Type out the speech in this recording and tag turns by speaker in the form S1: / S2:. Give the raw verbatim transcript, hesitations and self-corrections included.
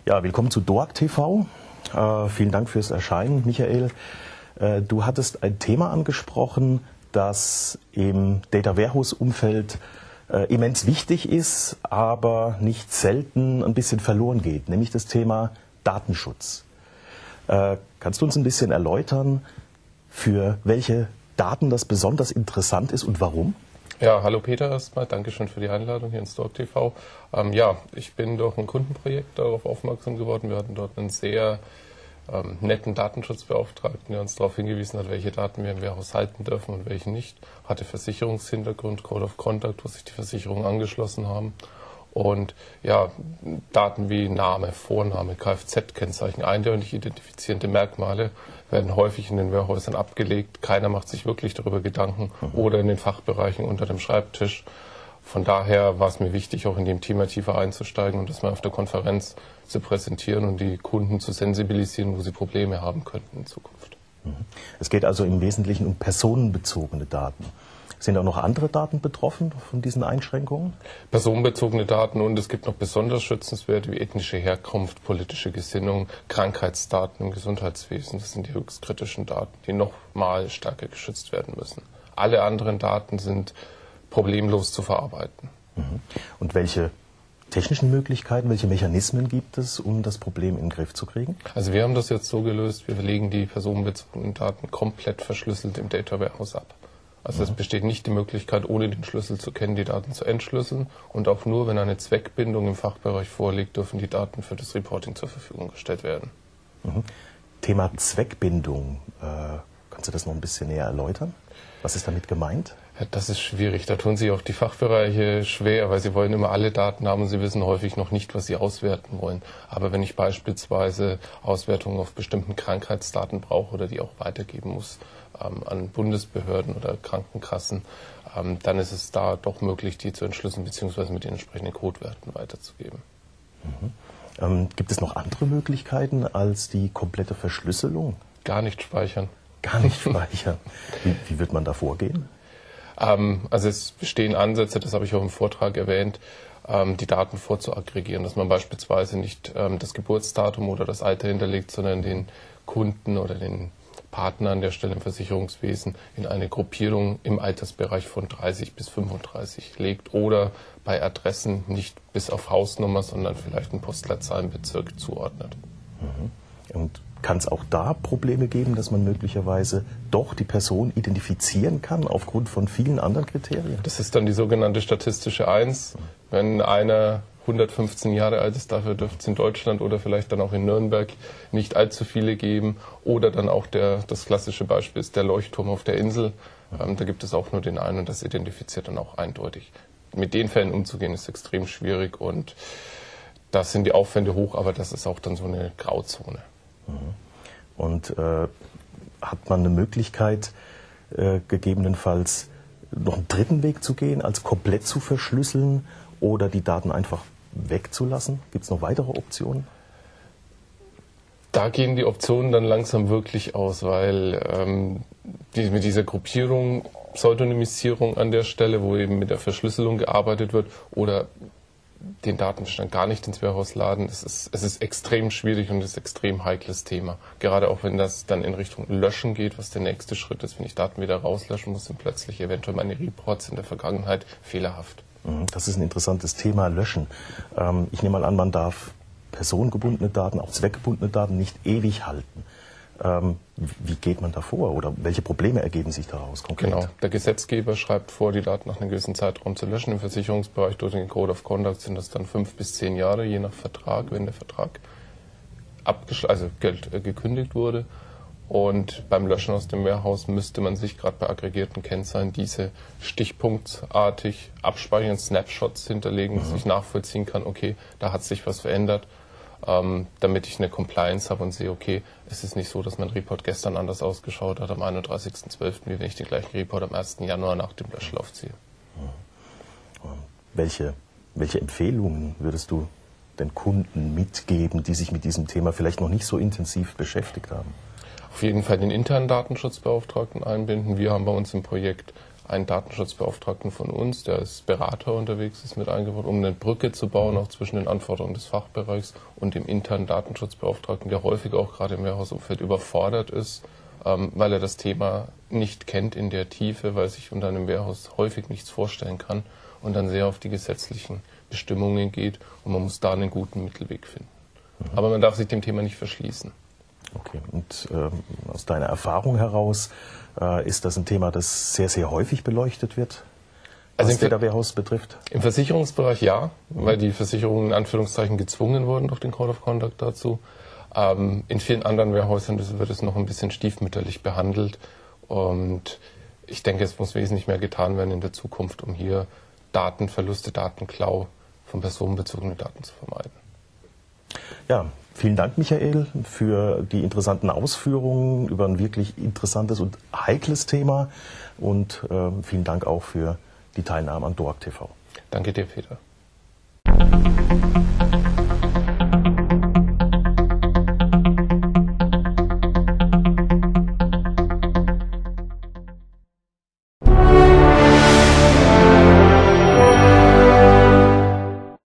S1: Ja, willkommen zu D O A C T V. Äh, vielen Dank fürs Erscheinen, Michael. Äh, du hattest ein Thema angesprochen, das im Data Warehouse-Umfeld äh, immens wichtig ist, aber nicht selten ein bisschen verloren geht, nämlich das Thema Datenschutz. Äh, kannst du uns ein bisschen erläutern, für welche Daten das besonders interessant ist und warum?
S2: Ja, hallo Peter erstmal, Dankeschön für die Einladung hier ins D O A C T V. Ähm, ja, ich bin durch ein Kundenprojekt darauf aufmerksam geworden. Wir hatten dort einen sehr ähm, netten Datenschutzbeauftragten, der uns darauf hingewiesen hat, welche Daten wir im Warehouse halten dürfen und welche nicht. Hatte Versicherungshintergrund, Code of Conduct, wo sich die Versicherungen angeschlossen haben. Und ja, Daten wie Name, Vorname, Kfz-Kennzeichen, eindeutig identifizierende Merkmale werden häufig in den Warehäusern abgelegt. Keiner macht sich wirklich darüber Gedanken oder in den Fachbereichen unter dem Schreibtisch. Von daher war es mir wichtig, auch in dem Thema tiefer einzusteigen und das mal auf der Konferenz zu präsentieren und die Kunden zu sensibilisieren, wo sie Probleme haben könnten in Zukunft.
S1: Es geht also im Wesentlichen um personenbezogene Daten. Sind auch noch andere Daten betroffen von diesen Einschränkungen?
S2: Personenbezogene Daten und es gibt noch besonders schützenswerte wie ethnische Herkunft, politische Gesinnung, Krankheitsdaten im Gesundheitswesen. Das sind die höchst kritischen Daten, die noch mal stärker geschützt werden müssen. Alle anderen Daten sind problemlos zu verarbeiten.
S1: Und welche technischen Möglichkeiten, welche Mechanismen gibt es, um das Problem in den Griff zu kriegen?
S2: Also wir haben das jetzt so gelöst, wir legen die personenbezogenen Daten komplett verschlüsselt im Data Warehouse ab. Also es besteht nicht die Möglichkeit, ohne den Schlüssel zu kennen, die Daten zu entschlüsseln. Und auch nur, wenn eine Zweckbindung im Fachbereich vorliegt, dürfen die Daten für das Reporting zur Verfügung gestellt werden.
S1: Mhm. Thema Zweckbindung. Äh, kannst du das noch ein bisschen näher erläutern? Was ist damit gemeint?
S2: Ja, das ist schwierig. Da tun sich auch die Fachbereiche schwer, weil sie wollen immer alle Daten haben und sie wissen häufig noch nicht, was sie auswerten wollen. Aber wenn ich beispielsweise Auswertungen auf bestimmten Krankheitsdaten brauche oder die auch weitergeben muss, an Bundesbehörden oder Krankenkassen, dann ist es da doch möglich, die zu entschlüsseln bzw. mit den entsprechenden Codewerten weiterzugeben.
S1: Mhm. Ähm, gibt es noch andere Möglichkeiten als die komplette Verschlüsselung?
S2: Gar nicht speichern.
S1: Gar nicht speichern. Wie, wie wird man da vorgehen?
S2: Ähm, also es bestehen Ansätze, das habe ich auch im Vortrag erwähnt, ähm, die Daten vorzuaggregieren, dass man beispielsweise nicht ähm, das Geburtsdatum oder das Alter hinterlegt, sondern den Kunden oder den Partner an der Stelle im Versicherungswesen in eine Gruppierung im Altersbereich von dreißig bis fünfunddreißig legt oder bei Adressen nicht bis auf Hausnummer, sondern vielleicht einen Postleitzahlenbezirk zuordnet.
S1: Mhm. Und kann es auch da Probleme geben, dass man möglicherweise doch die Person identifizieren kann aufgrund von vielen anderen Kriterien?
S2: Das ist dann die sogenannte statistische Eins. Wenn einer hundertfünfzehn Jahre alt ist, dafür dürfte es in Deutschland oder vielleicht dann auch in Nürnberg nicht allzu viele geben. Oder dann auch der, das klassische Beispiel ist der Leuchtturm auf der Insel. Ähm, da gibt es auch nur den einen und das identifiziert dann auch eindeutig. Mit den Fällen umzugehen ist extrem schwierig und da sind die Aufwände hoch, aber das ist auch dann so eine Grauzone.
S1: Und äh, hat man eine Möglichkeit, äh, gegebenenfalls noch einen dritten Weg zu gehen, als komplett zu verschlüsseln oder die Daten einfach wegzulassen? Gibt es noch weitere Optionen?
S2: Da gehen die Optionen dann langsam wirklich aus, weil ähm, die, mit dieser Gruppierung, Pseudonymisierung an der Stelle, wo eben mit der Verschlüsselung gearbeitet wird oder den Datenbestand gar nicht ins Warehouse laden, es ist, es ist extrem schwierig und es ist ein extrem heikles Thema. Gerade auch wenn das dann in Richtung Löschen geht, was der nächste Schritt ist, wenn ich Daten wieder rauslöschen muss, sind plötzlich eventuell meine Reports in der Vergangenheit fehlerhaft.
S1: Das ist ein interessantes Thema, Löschen. Ähm, ich nehme mal an, man darf personengebundene Daten, auch zweckgebundene Daten nicht ewig halten. Ähm, wie geht man da vor oder welche Probleme ergeben sich daraus konkret?
S2: Genau, der Gesetzgeber schreibt vor, die Daten nach einem gewissen Zeitraum zu löschen. Im Versicherungsbereich durch den Code of Conduct sind das dann fünf bis zehn Jahre, je nach Vertrag, wenn der Vertrag also Geld, äh, gekündigt wurde. Und beim Löschen aus dem Warehouse müsste man sich gerade bei aggregierten Kennzahlen diese stichpunktartig abspeichern, Snapshots hinterlegen, mhm. dass ich nachvollziehen kann, okay, da hat sich was verändert, ähm, damit ich eine Compliance habe und sehe, okay, es ist nicht so, dass mein Report gestern anders ausgeschaut hat am einunddreißigsten zwölften, wie wenn ich den gleichen Report am ersten Januar nach dem Löschlauf ziehe.
S1: Mhm. Welche, welche Empfehlungen würdest du den Kunden mitgeben, die sich mit diesem Thema vielleicht noch nicht so intensiv beschäftigt haben?
S2: Auf jeden Fall den internen Datenschutzbeauftragten einbinden. Wir haben bei uns im Projekt einen Datenschutzbeauftragten von uns, der als Berater unterwegs ist, mit eingebaut, um eine Brücke zu bauen, auch zwischen den Anforderungen des Fachbereichs und dem internen Datenschutzbeauftragten, der häufig auch gerade im Warehouse-Umfeld überfordert ist, ähm, weil er das Thema nicht kennt in der Tiefe, weil sich unter einem Warehouse häufig nichts vorstellen kann und dann sehr auf die gesetzlichen Bestimmungen geht und man muss da einen guten Mittelweg finden. Mhm. Aber man darf sich dem Thema nicht verschließen.
S1: Okay, und ähm, aus deiner Erfahrung heraus, äh, ist das ein Thema, das sehr, sehr häufig beleuchtet wird, was
S2: also
S1: Data Warehouse betrifft?
S2: Im Versicherungsbereich ja, mhm. weil die Versicherungen in Anführungszeichen gezwungen wurden durch den Code of Conduct dazu. Ähm, in vielen anderen Warehäusern wird es noch ein bisschen stiefmütterlich behandelt und ich denke, es muss wesentlich mehr getan werden in der Zukunft, um hier Datenverluste, Datenklau von personenbezogenen Daten zu vermeiden.
S1: Ja, vielen Dank, Michael, für die interessanten Ausführungen über ein wirklich interessantes und heikles Thema und äh, vielen Dank auch für die Teilnahme an D O A C T V.
S2: Danke dir, Peter.